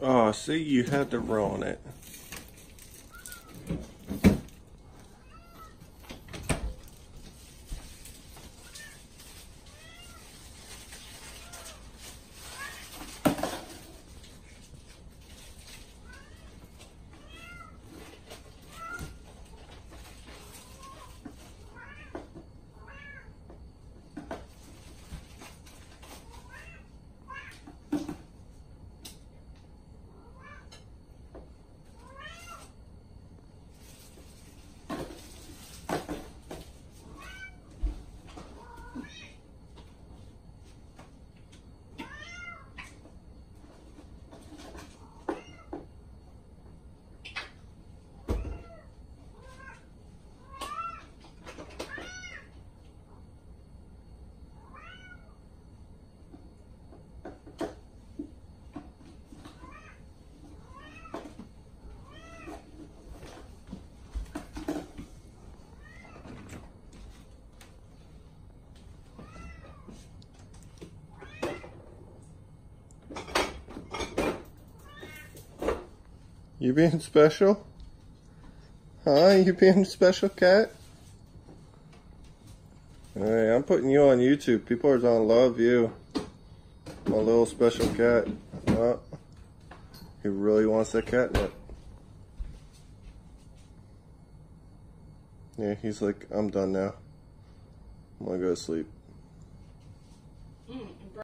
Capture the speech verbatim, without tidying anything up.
Oh, see, you had to ruin it. You being special? Huh? You being special, cat? Hey, I'm putting you on YouTube. People are gonna love you. My little special cat. Oh, he really wants that catnip. Yeah, he's like, I'm done now. I'm gonna go to sleep. Mm.